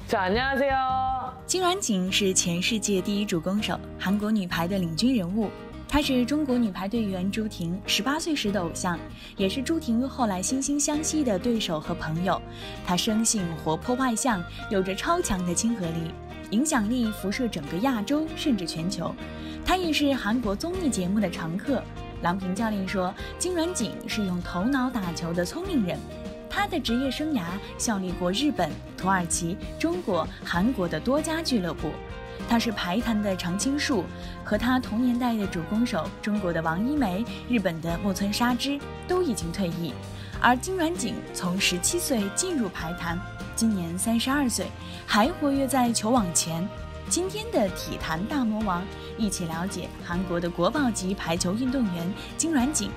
자 안녕하세요。 金软景是全世界第一主攻手，韩国女排的领军人物。她是中国女排队员朱婷18岁时的偶像，也是朱婷后来惺惺相惜的对手和朋友。她生性活泼外向，有着超强的亲和力，影响力辐射整个亚洲甚至全球。她也是韩国综艺节目的常客。郎平教练说，金软景是用头脑打球的聪明人。他的职业生涯效力过日本、土耳其、中国、韩国的多家俱乐部。他是排坛的常青树，和他同年代的主攻手中国的王一梅、日本的木村沙织都已经退役，而金软景从17岁进入排坛，今年32岁，还活跃在球网前。今天的体坛大魔王，一起了解韩国的国宝级排球运动员金软景。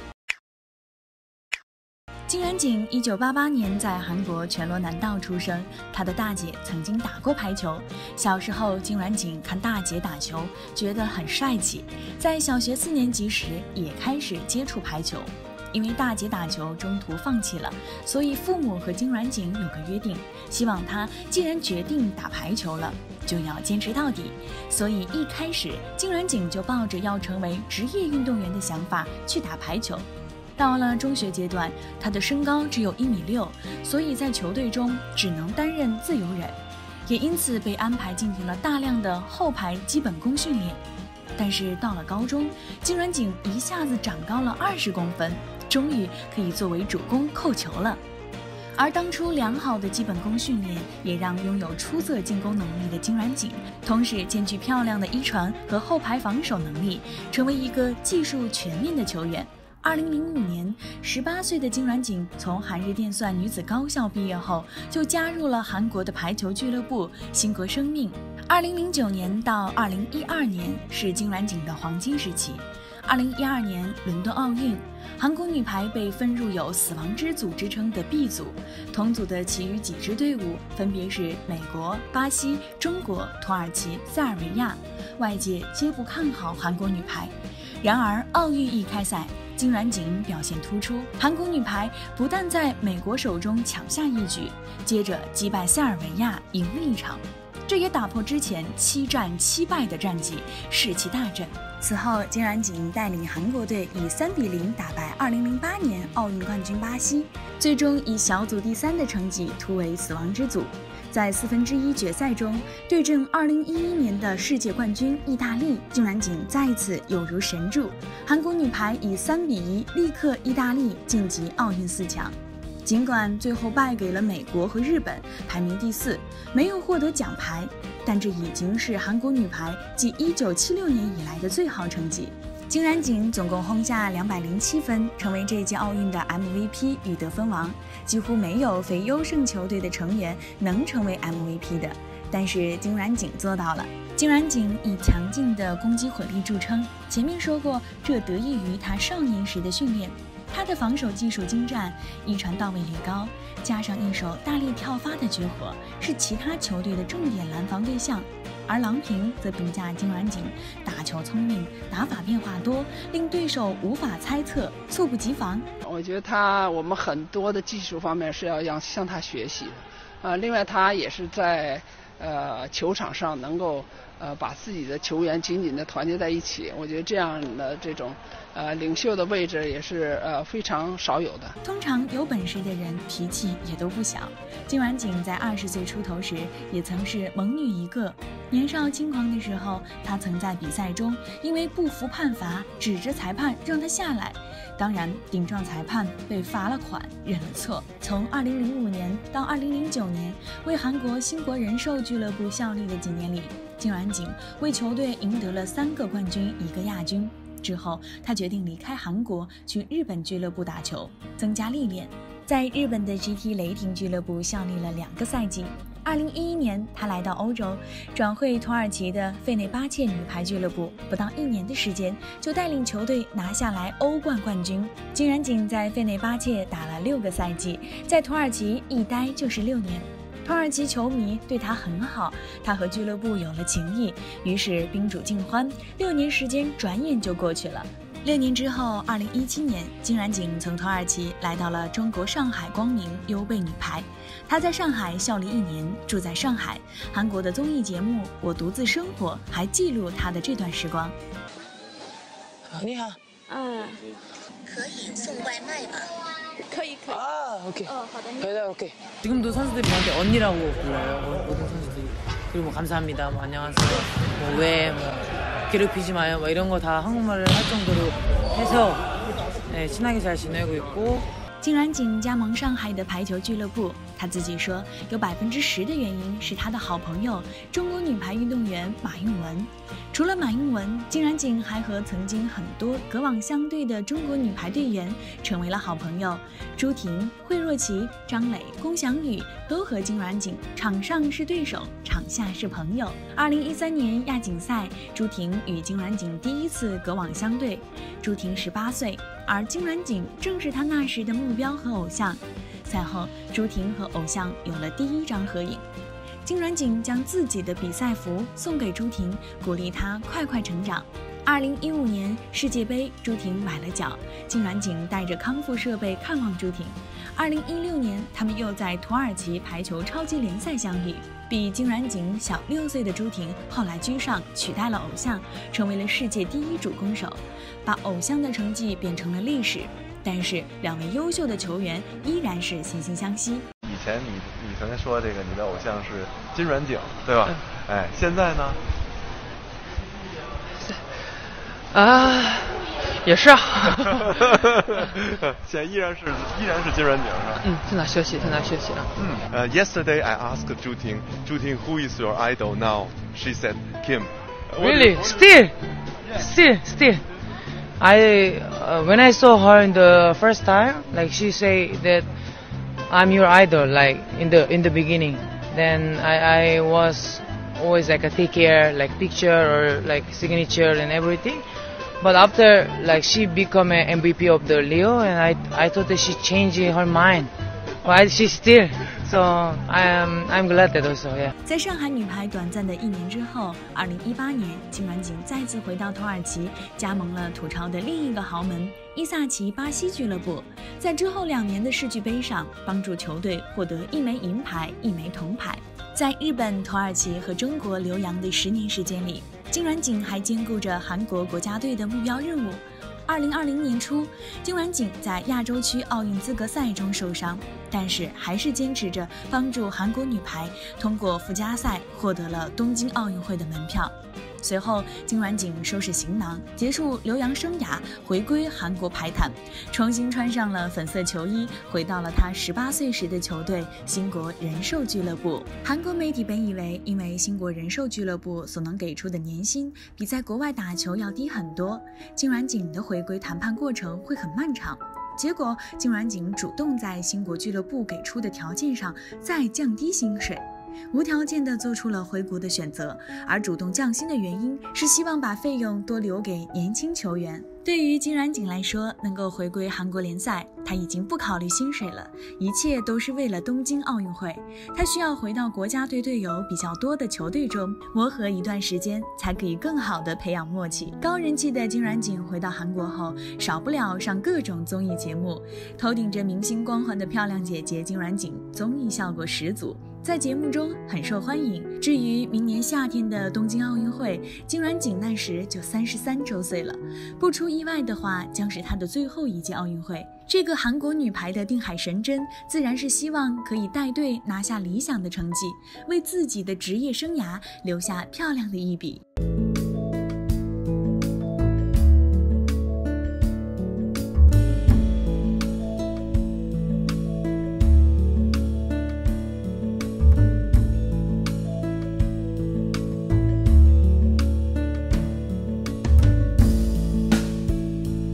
金软景1988年在韩国全罗南道出生，他的大姐曾经打过排球。小时候，金软景看大姐打球，觉得很帅气，在小学4年级时也开始接触排球。因为大姐打球中途放弃了，所以父母和金软景有个约定，希望他既然决定打排球了，就要坚持到底。所以一开始，金软景就抱着要成为职业运动员的想法去打排球。到了中学阶段，他的身高只有1.6米，所以在球队中只能担任自由人，也因此被安排进行了大量的后排基本功训练。但是到了高中，金软景一下子长高了20公分，终于可以作为主攻扣球了。而当初良好的基本功训练，也让拥有出色进攻能力的金软景，同时兼具漂亮的一传和后排防守能力，成为一个技术全面的球员。2005年，18岁的金软景从韩日电算女子高校毕业后，就加入了韩国的排球俱乐部兴国生命。2009年到2012年是金软景的黄金时期。2012年伦敦奥运，韩国女排被分入有死亡之组之称的 B 组，同组的其余几支队伍分别是美国、巴西、中国、土耳其、塞尔维亚，外界皆不看好韩国女排。然而奥运一开赛，金软景表现突出，韩国女排不但在美国手中抢下一局，接着击败塞尔维亚赢了一场，这也打破之前7战7败的战绩，士气大振。此后，金软景带领韩国队以3-0打败2008年奥运冠军巴西，最终以小组第3的成绩突围死亡之组。在1/4决赛中对阵2011年的世界冠军意大利，金软景再次有如神助，韩国女排以3-1力克意大利，晋级奥运4强。尽管最后败给了美国和日本，排名第4，没有获得奖牌，但这已经是韩国女排继1976年以来的最好成绩。金软景总共轰下207分，成为这届奥运的 MVP 与得分王，几乎没有非优胜球队的成员能成为 MVP 的，但是金软景做到了。金软景以强劲的攻击火力著称，前面说过，这得益于他少年时的训练。他的防守技术精湛，一传到位率高，加上一手大力跳发的绝活，是其他球队的重点拦防对象。而郎平则评价金软景打球聪明，打法变化多，令对手无法猜测，猝不及防。 我觉得我们很多的技术方面是要向他学习的。另外他也是在球场上能够把自己的球员紧紧的团结在一起。我觉得这样的这种领袖的位置也是非常少有的。 通常有本事的人脾气也都不小。金软景在20岁出头时也曾是猛女一个。年少轻狂的时候，她曾在比赛中因为不服判罚，指着裁判让她下来。当然，顶撞裁判，被罚了款，认了错。从2005年到2009年，为韩国兴国人寿俱乐部效力的几年里，金软景为球队赢得了3个冠军，1个亚军。之后，他决定离开韩国，去日本俱乐部打球，增加历练。在日本的 GT 雷霆俱乐部效力了2个赛季。2011年，他来到欧洲，转会土耳其的费内巴切女排俱乐部，不到1年的时间，就带领球队拿下来欧冠冠军。金软景在费内巴切打了6个赛季，在土耳其一待就是6年。土耳其球迷对他很好，他和俱乐部有了情谊，于是宾主尽欢。6年时间转眼就过去了。 6年之后，2017年，金软景从土耳其来到了中国上海光明优贝女排。她在上海效力1年，住在上海。韩国的综艺节目《我独自生活》还记录她的这段时光。 你好， 可以送外卖吗？ 可以。아, 오케이. 好的。 그래, 오케이. 지금도 선수들이 저한테 언니라고 불러요. 모든 선수들이. 그리고 뭐 감사합니다, 뭐 안녕하세요, 뭐 왜, 뭐 괴롭히지 마요, 뭐 이런 거 다 한국말을 할 정도로 해서 네, 친하게 잘 지내고 있고. 金软景加盟上海的排球俱乐部，他自己说有10%的原因是他的好朋友中国女排运动员马韵文。除了马韵文，金软景还和曾经很多隔网相对的中国女排队员成为了好朋友。朱婷、惠若琪、张磊、龚翔宇都和金软景场上是对手，场下是朋友。2013年亚锦赛，朱婷与金软景第一次隔网相对，朱婷18岁，而金软景正是她那时的目标和偶像。赛后，朱婷和偶像有了第一张合影。金软景将自己的比赛服送给朱婷，鼓励她快快成长。2015年世界杯，朱婷崴了脚，金软景带着康复设备看望朱婷。2016年，他们又在土耳其排球超级联赛相遇。比金软景小6岁的朱婷后来居上，取代了偶像，成为了世界第1主攻手，把偶像的成绩变成了历史。但是2位优秀的球员依然是惺惺相惜。 以前你曾经说这个你的偶像是金软景，对吧？哎，现在呢？ 也是啊。 现在依然是金软景是吧？ 在哪休息啊。 Yesterday I asked Zhu Ting, who is your idol now? She said Kim. Really? Still. When I saw her in the first time, like she say that I'm your idol, like in the beginning. Then I was always like a take care, like picture or like signature and everything. But after like she become an MVP of the Leo, and I thought that she changed her mind. But she still. So I'm glad that also, yeah. 在上海女排短暂的1年之后，2018年，金软景再次回到土耳其，加盟了土超的另一个豪门伊萨奇巴西俱乐部。在之后2年的世俱杯上，帮助球队获得1枚银牌、1枚铜牌。在日本、土耳其和中国留洋的10年时间里，金软景还兼顾着韩国国家队的目标任务。2020年初，金软景在亚洲区奥运资格赛中受伤，但是还是坚持着帮助韩国女排通过附加赛获得了东京奥运会的门票。随后，金软景收拾行囊，结束留洋生涯，回归韩国排坛，重新穿上了粉色球衣，回到了他18岁时的球队兴国人寿俱乐部。韩国媒体本以为，因为兴国人寿俱乐部所能给出的年薪比在国外打球要低很多，金软景的回归谈判过程会很漫长。结果，金软景主动在兴国俱乐部给出的条件上再降低薪水。无条件地做出了回国的选择，而主动降薪的原因是希望把费用多留给年轻球员。对于金软景来说，能够回归韩国联赛，他已经不考虑薪水了，一切都是为了东京奥运会。他需要回到国家队队友比较多的球队中磨合一段时间，才可以更好地培养默契。高人气的金软景回到韩国后，少不了上各种综艺节目，头顶着明星光环的漂亮姐姐金软景，综艺效果十足。在节目中很受欢迎。至于明年夏天的东京奥运会，金软景那时就33周岁了，不出意外的话，将是她的最后一届奥运会。这个韩国女排的定海神针，自然是希望可以带队拿下理想的成绩，为自己的职业生涯留下漂亮的一笔。